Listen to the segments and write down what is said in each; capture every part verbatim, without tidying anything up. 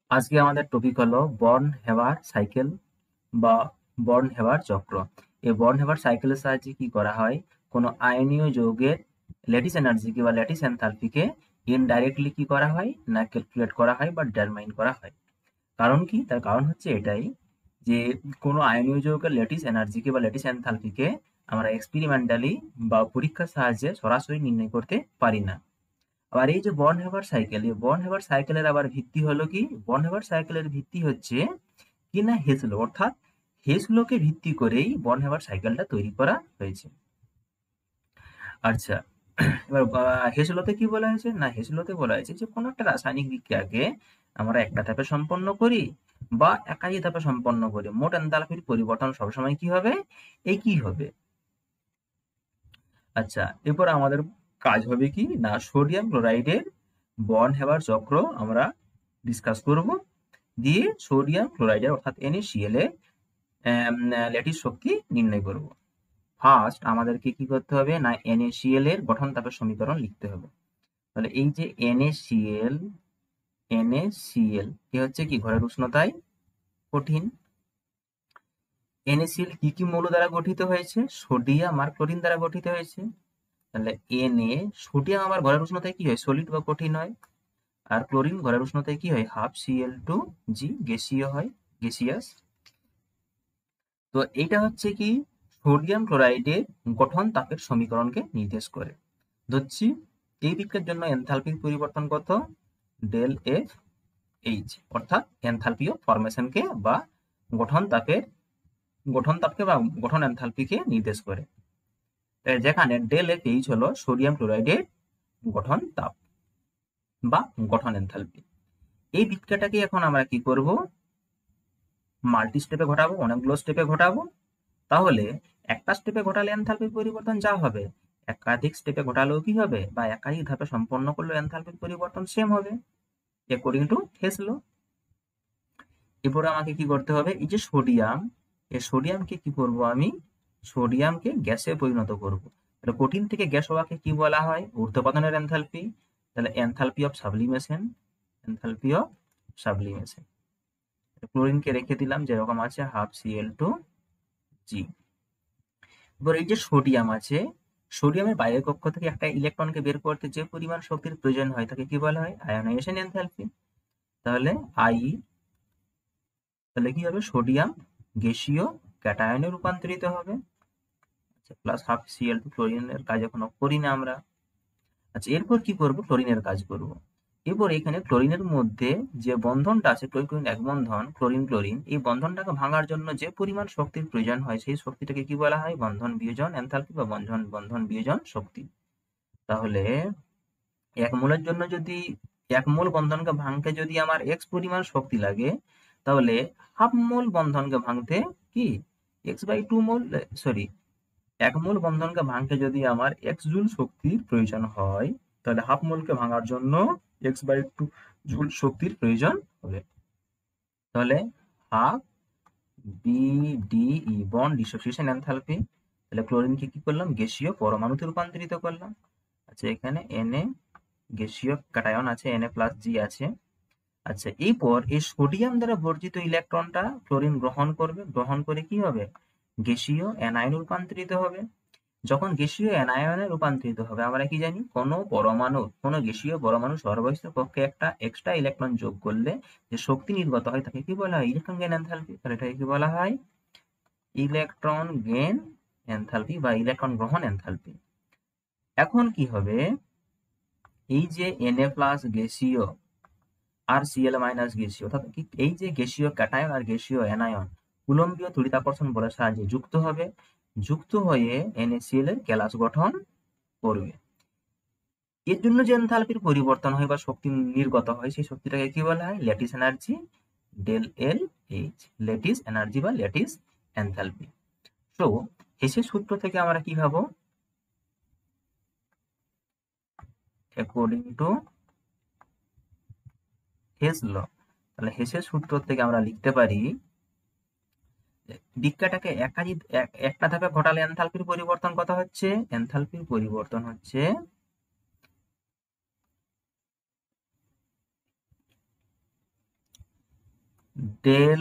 আজকে আমাদের টপিক হলো বর্ন হেবার সাইকেল বা বর্ন হেবার চক্র। এই বর্ন হেবার সাইকেলের সাহায্যে কি করা হয়, কোনো আয়নীয় যৌগের ল্যাটিস এনার্জিকে বা ল্যাটিস এনথালপিকে ইনডাইরেক্টলি কি করা হয় না ক্যালকুলেট করা হয় বা ডিটারমাইন করা হয়। কারণ কি? তার কারণ হচ্ছে এটাই যে কোনো আয়নীয় যৌগের ল্যাটিস এনার্জিকে বা ল্যাটিস এনথালপিকে আমরা এক্সপেরিমেন্টালি বা পরীক্ষার সাহায্যে সরাসরি নির্ণয় করতে পারি না। আবার এই যে বর্ন হেবার সাইকেল, এই বর্ন হেবার সাইকেলের আবার ভিত্তি হলো কি? বর্ন হেবার সাইকেলের ভিত্তি হচ্ছে কি না হেসলো, অর্থাৎ হেসলোকে ভিত্তি করেই বর্ন হেবার সাইকেলটা তৈরি করা হয়েছে। আচ্ছা, এবার আহ, হেসলোতে কি বলা হয়েছে না, হেসলোতে বলা হয়েছে যে কোনো একটা রাসায়নিক বিক্রিয়াকে আমরা একটা ধাপে সম্পন্ন করি বা একাধিক ধাপে সম্পন্ন করি, মোট এনথালপির পরিবর্তন সবসময় কি হবে? একই হবে। আচ্ছা, এরপর আমাদের কাজ হবে কি না, সোডিয়াম ক্লোরাইডের বর্ন হেবার চক্র আমরা ডিসকাস করব, দিয়ে সোডিয়াম ক্লোরাইডের অর্থাৎ NaCl এর ল্যাটিস শক্তি নির্ণয় করব। ফার্স্ট আমাদেরকে কি করতে হবে না, NaCl এর গঠন তাপের সমীকরণ লিখতে হবে। তাহলে এই যে NaCl, NaCl এ হচ্ছে কি ঘরের উষ্ণতায় কঠিন। NaCl কি কি মৌল দ্বারা গঠিত হয়েছে? সোডিয়াম আর ক্লোরিন দ্বারা গঠিত হয়েছে। তাহলে Na, সোডিয়াম আবার ঘরের উষ্ণতায় কি হয়? সলিড বা কঠিন হয়। আর ক্লোরিন ঘরের উষ্ণতায় কি হয়? হাফ সিএল টু জি, গ্যাসীয় হয়, গ্যাসিয়াস। তো এইটা হচ্ছে কি সোডিয়াম ক্লোরাইডের গঠন তাপের সমীকরণকে নির্দেশ করে। ধরছি এই বিক্রিয়ার জন্য এনথালপির পরিবর্তন কত? ডেল এফ এইচ, অর্থাৎ এনথালপি অফ ফরমেশনকে বা গঠন তাপের গঠন তাপকে বা গঠন এনথালপিকে নির্দেশ করে। তাই যেখানে ডেল এফ এইচ হলো সোডিয়াম ক্লোরাইডের গঠন তাপ বা গঠন এনথালপি। এই বিক্রিয়াটাকে এখন আমরা কি করব? মাল্টি স্টেপে ঘটাবো, অনেকগুলো স্টেপে ঘটাবো। তাহলে একটা স্টেপে ঘটালে এনথালপির পরিবর্তন যা হবে, একাধিক স্টেপে ঘটালেও কি হবে বা একাধিক ধাপে সম্পন্ন করলেও এনথালপির পরিবর্তন সেম হবে, অ্যাকর্ডিং টু হেস ল। এরপরে আমাকে কি করতে হবে, এই যে সোডিয়াম, এই সোডিয়ামকে কি করব আমি? সোডিয়ামকে গ্যাসে পরিণত করব। তাহলে কঠিন থেকে গ্যাস হওয়াকে কি বলা হয়? ঊর্ধ্বপতনের এনথালপি। তাহলে enthalpy of sublimation, enthalpy of sublimation. ক্লোরিনকে রেখে দিলাম যেরকম আছে, হাফ সিএল টু জি। এবার এই যে সোডিয়াম আছে, সোডিয়ামের বাইরের কক্ষ থেকে একটা ইলেকট্রনকে বের করতে যে পরিমাণ শক্তির প্রয়োজন হয় তাকে কি বলা হয়? Ionisation enthalpy. তাহলে আই, তাহলে কি হবে? সোডিয়াম গ্যাসীয় ক্যাটায়নে রূপান্তরিত হবে। আচ্ছা, প্লাস হাফ সিএল টু, ক্লোরিনের কাজ এখনো করি না আমরা। আচ্ছা, এরপর কি করব? ক্লোরিনের কাজ করব। এরপর এখানে ক্লোরিনের মধ্যে যে বন্ধনটা আছে, ক্লোরিন ক্লোরিন এক বন্ধন, ক্লোরিন ক্লোরিন, এই বন্ধনটাকে ভাঙার জন্য যে পরিমাণ শক্তির প্রয়োজন হয় সেই শক্তিটাকে কি বলা হয়? বন্ধন বিয়োজন এনথালপি বা বন্ধন বন্ধন বিয়োজন শক্তি। তাহলে এক মোলের জন্য যদি এক মোল বন্ধনকে ভাঙতে যদি আমার এক্স পরিমাণ শক্তি লাগে, তাহলে হাফ মোল বন্ধনকে ভাঙতে কি X by two mole, sorry, এক মোল বন্ধনকে ভাঙতে যদি আমার এক্স জুল শক্তির প্রয়োজন হয়, তাহলে হাফ মোলকে ভাঙার জন্য এক্স বাই টু জুল শক্তির প্রয়োজন হবে। তাহলে half BDE, bond dissociation enthalpy. তাহলে ক্লোরিনকে কি করলাম? গ্যাসীয় পরমাণুতে রূপান্তরিত করলাম। আচ্ছা, এখানে Na গ্যাসীয় ক্যাটায়ন আছে, Na প্লাস জি আছে। আচ্ছা, এরপর এই সোডিয়াম দ্বারা বর্জিত ইলেকট্রনটা ক্লোরিন গ্রহণ করবে, গ্রহণ করে কি হবে? গ্যাসীয় অ্যানায়নে রূপান্তরিত হবে। যখন গ্যাসীয় অ্যানায়নে রূপান্তরিত হবে, আমরা কি জানি? কোনো পরমাণু, কোনো গ্যাসীয় পরমাণু সর্বস্থ কক্ষে একটা এক্সট্রা ইলেকট্রন যোগ করলে যে শক্তি নির্গত হয় তাকে কি বলা হয়? Electron gain enthalpy. তাহলে এটাকে কি বলা হয়? ইলেকট্রন গেইন এনথালপি বা ইলেকট্রন গ্রহণ এনথালপি। এখন কি হবে? এই যে Na প্লাস গ্যাসীয় আর Cl মাইনাস গ্যাসীয়, অর্থাৎ এই যে গ্যাসীয় ক্যাটায়ন আর গ্যাসীয় অ্যানায়ন কুলম্বীয় তড়িৎাকর্ষণ বলের সাহায্যে যুক্ত হবে, যুক্ত হয়ে NaCl এর গ্যালাস গঠন করবে। এর জন্য যে এনথালপির পরিবর্তন হয় বা শক্তি নির্গত হয় সেই শক্তিটাকে কি বলা হয়? Lattice energy, del L H, lattice energy বা ল্যাটিস এনথালপি। তো হেসের সূত্র থেকে আমরা কি ভাবো? অ্যাকর্ডিং টু হেস ল, তাহলে হেসের সূত্র থেকে আমরা লিখতে পারি বিক্রিয়াটাকে একাধিক একটা ধাপে ঘটালে এনথালপির পরিবর্তন কত হচ্ছে? এনথালপির পরিবর্তন হচ্ছে del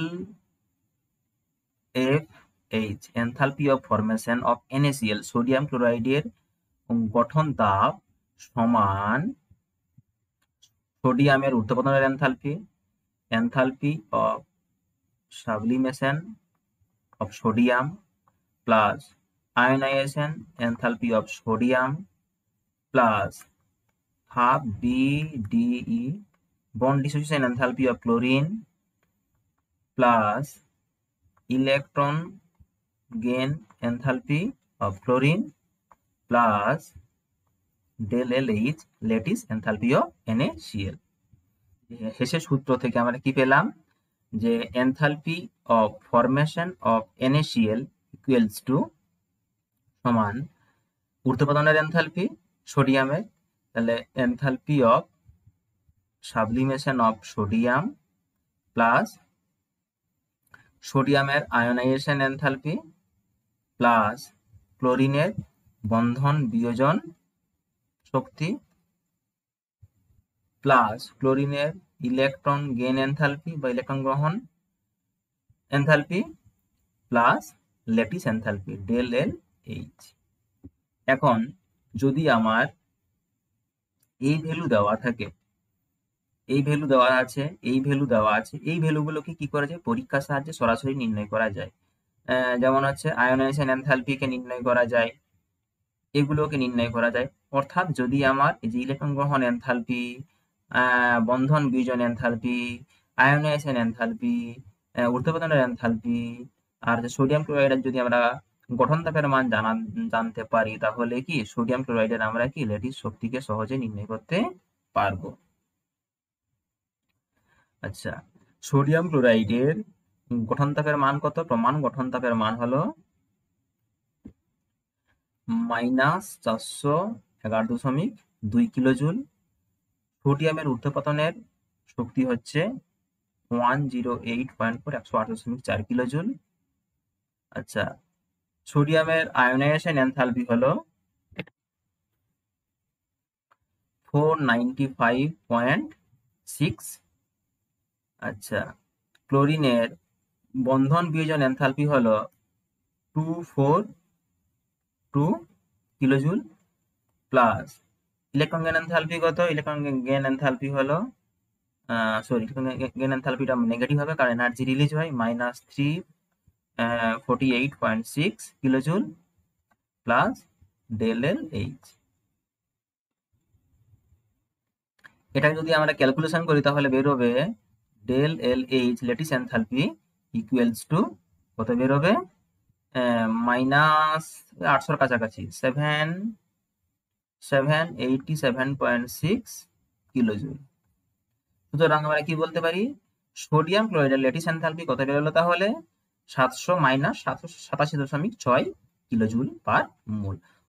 F H enthalpy of formation of NaCl sodium ক্লোরাইডের গঠন তাপ সমান সোডিয়ামের ঊর্ধ্বপতনের enthalpy, enthalpy of sublimation of sodium plus ionization enthalpy of sodium plus half B D E bond dissociation enthalpy of chlorine plus electron gain enthalpy of chlorine plus del L H lattice enthalpy of NaCl। হেসের সূত্র থেকে আমরা কি পেলাম যে enthalpy of formation of NaCl equals to সমান ঊর্ধ্বপতনের enthalpy সোডিয়ামের, তাহলে enthalpy of sublimation of sodium plus সোডিয়ামের আয়নাইজেশন এনথালপি প্লাস ক্লোরিনের বন্ধন বিয়োজন শক্তি প্লাস ক্লোরিনের ইলেকট্রন গেইন এনথালপি বা ইলেকট্রন গ্রহণ enthalpy plus lattice enthalpy del L H. এখন যদি আমার এই ভ্যালু দেওয়া থাকে, এই ভ্যালু দেওয়া আছে, এই ভ্যালু দেওয়া আছে, এই ভ্যালুগুলোকে কি করা যায় পরীক্ষার সাহায্যে সরাসরি নির্ণয় করা যায়। যেমন হচ্ছে আয়নাইজেশন এনথালপিকে নির্ণয় করা যায়, এগুলোকে নির্ণয় করা যায়। অর্থাৎ যদি আমার এই যে ইলেকট্রন গ্রহণ এনথালপি, বন্ধন বিয়োজন এনথালপি, আয়নাইজেশন এনথালপি, ঊর্ধ্বপতনের এনথালপি আর সোডিয়াম ক্লোরাইডের যদি আমরা গঠন তাপের মান জানা জানতে পারি তাহলে কি সোডিয়াম ক্লোরাইডের আমরা কি ল্যাটিস শক্তিকে সহজে নির্ণয় করতে পারবো। আচ্ছা, সোডিয়াম ক্লোরাইডের গঠন তাপের মান কত? প্রমাণ গঠন তাপের মান হলো মাইনাস চারশো এগারো দশমিক দুই কিলোজুল। সোডিয়ামের ঊর্ধ্বপতনের শক্তি হচ্ছে one zero eight point four একশো আট দশমিক চার কিলোজুল। আচ্ছা, সোডিয়ামের আয়নাইজেশন এনথালপি হলো four ninety five point six. আচ্ছা, ক্লোরিনের বন্ধন বিয়োজন এনথালপি হলো two four two kilojoule plus electron gain enthalpy কত? ইলেকট্রন গেইন এনথালপি হলো সরি ইলেকট্রন গেইন এনথালপিটা নেগেটিভ হবে কারণ এনার্জি রিলিজ হয়, minus three forty eight point six kilojoule plus del L H. এটা যদি আমরা ক্যালকুলেশন করি তাহলে বেরোবে del L H lattice enthalpy equals to কত বেরোবে? মাইনাস আটশোর কাছাকাছি seven seven eighty seven point six kilojoule. সুতরাং আমরা কি বলতে পারি সোডিয়াম ক্লোরাইডের ল্যাটিস এনথালপি কত বেরোলো তাহলে সাতশো মাইনাস সাতশো সাতাশি দশমিক ছয় কিলোজুল পার মোল।